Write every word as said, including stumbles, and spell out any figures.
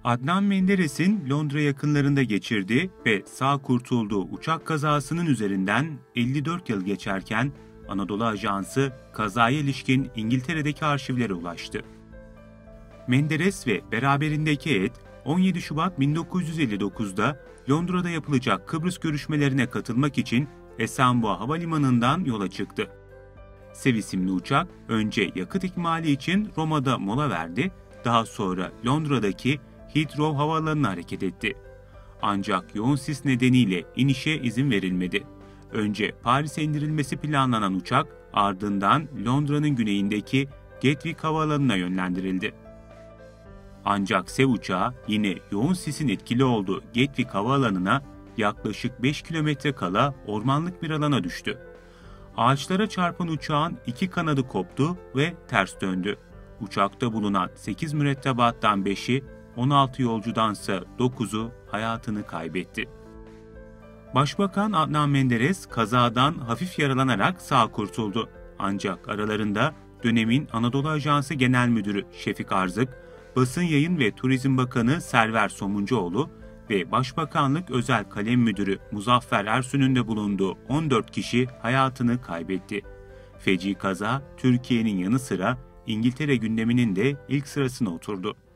Adnan Menderes'in Londra yakınlarında geçirdiği ve sağ kurtulduğu uçak kazasının üzerinden elli dört yıl geçerken Anadolu Ajansı kazaya ilişkin İngiltere'deki arşivlere ulaştı. Menderes ve beraberindeki heyet on yedi Şubat bin dokuz yüz elli dokuz'da Londra'da yapılacak Kıbrıs görüşmelerine katılmak için Esenboğa Havalimanı'ndan yola çıktı. Sev isimli uçak önce yakıt ikmali için Roma'da mola verdi, daha sonra Londra'daki Heathrow Havaalanı'na hareket etti. Ancak yoğun sis nedeniyle inişe izin verilmedi. Önce Paris'e indirilmesi planlanan uçak ardından Londra'nın güneyindeki Gatwick Havaalanı'na yönlendirildi. Ancak Sev uçağı yine yoğun sisin etkili olduğu Gatwick Havaalanı'na yaklaşık beş kilometre kala ormanlık bir alana düştü. Ağaçlara çarpan uçağın iki kanadı koptu ve ters döndü. Uçakta bulunan sekiz mürettebattan beşi, on altı yolcudansa dokuzu hayatını kaybetti. Başbakan Adnan Menderes kazadan hafif yaralanarak sağ kurtuldu. Ancak aralarında dönemin Anadolu Ajansı Genel Müdürü Şefik Arzık, Basın Yayın ve Turizm Bakanı Server Somuncuoğlu ve Başbakanlık Özel Kalem Müdürü Muzaffer Ersün'ün de bulunduğu on dört kişi hayatını kaybetti. Feci kaza Türkiye'nin yanı sıra İngiltere gündeminin de ilk sırasına oturdu.